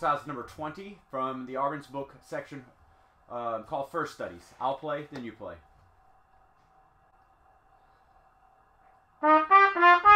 exercise number 20 from the Arban's book section called First Studies. I'll play, then you play.